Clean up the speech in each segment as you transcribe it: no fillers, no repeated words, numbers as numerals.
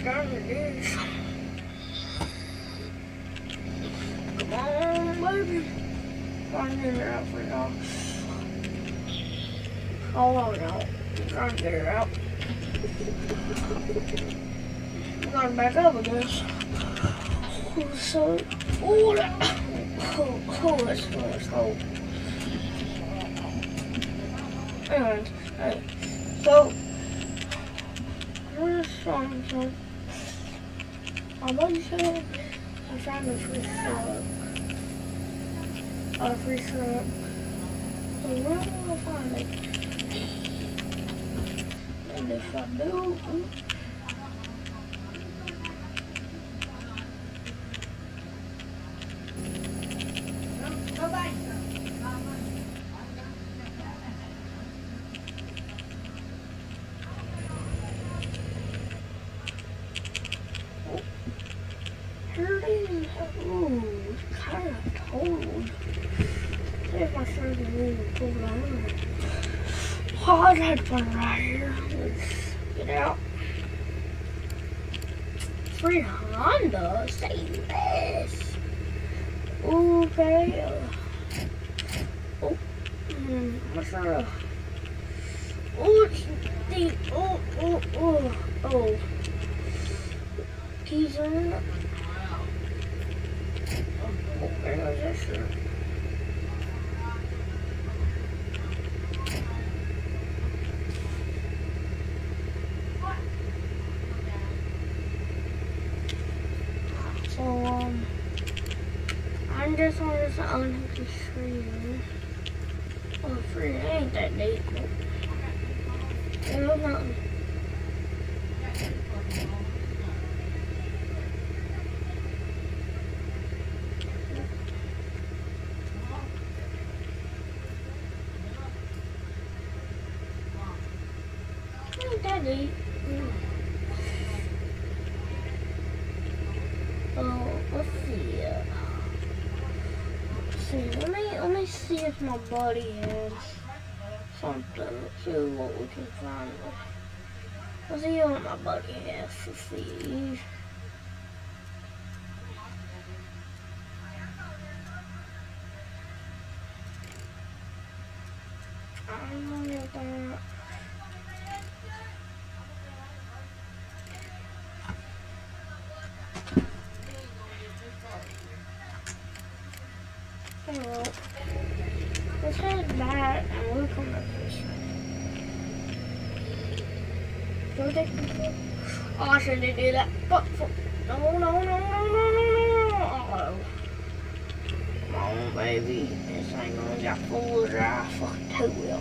done with this. Come on, baby. Trying to get it out for y'all. Hold on, y'all. Trying to get it out. I'm going back up, I guess. So, oh, that's cold. Anyways, hey, so, I'm just trying to, I'm trying to free syrup. So where am I find it? And if I do, here it is. Ooh, it's kind of cold. There's my shirt and even pulled on. Oh, I had fun right here. Let's get out. Free Honda, say less. Okay. Oh, what's that? Oh, it's deep. Oh. Keys on it. Oh, there goes that shirt. So, I'm just on this unhappy screen. Oh, free, it ain't that deep. There's nothing. Ain't that deep. Let's see. Let me see if my buddy has something. Let's see what we can find. Let's see what my buddy has to see. I'm gonna get that. Well, let's head back and we'll come back this way. Go take control. Oh, I shouldn't do that. But no. Uh-oh. Come on, baby. This ain't gonna get full of dry fucking two-wheel.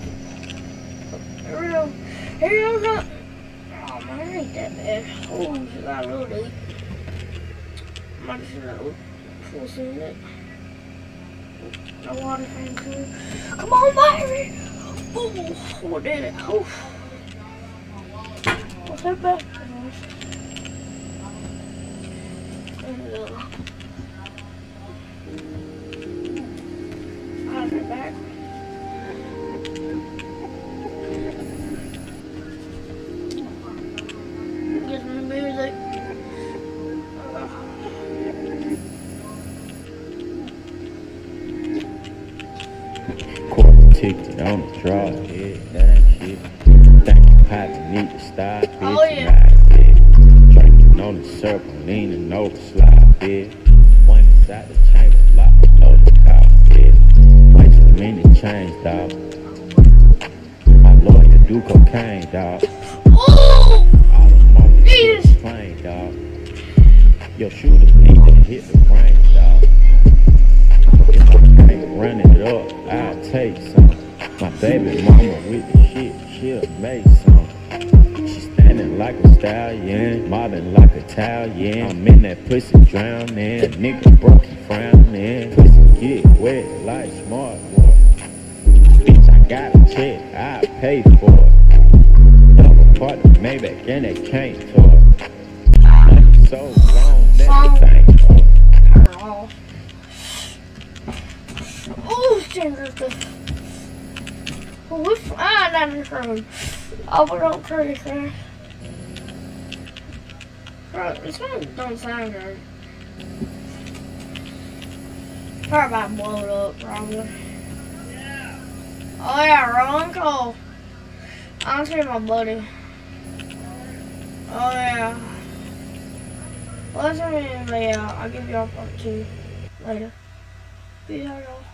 Here we go. Oh man, it ain't that bad. Oh, it got a little deep. Might just have a full scene it. No water thing too. Come on, baby! Oh, I did it. Oh. What's that back? There we go. I'll be back. Get me music. Ticket on the draw, yeah, that shit. Think you probably need to stop, bitch. Oh, yeah. Right, drinking on the circle, leaning over, slide, bitch. One inside the chamber, locked on the car, bitch. Wait till a minute, change, dog. My lawyer do cocaine, dog. Oh! All the money is plain, dog. Your shooters need to hit the range, dog. If I can't run it up, I'll take some. My baby mama with the shit, she'll make some. She standing like a stallion, mobbing like Italian. I'm in that pussy drowning, nigga broke he frowning. Pussy get wet like smart water. Bitch, I got a check, I pay for it. Double part of Maybach and that can't talk. Money so long, that's the thing. Oh, Jesus. We're fine on this road. Oh, we don't turn this around. Bro, this one don't sound good. Probably about to blow it up, probably. Oh yeah, wrong call. I'll see my buddy. Oh yeah. Well, that's what I mean, but yeah, I'll give y'all part 2 later. Peace out, y'all.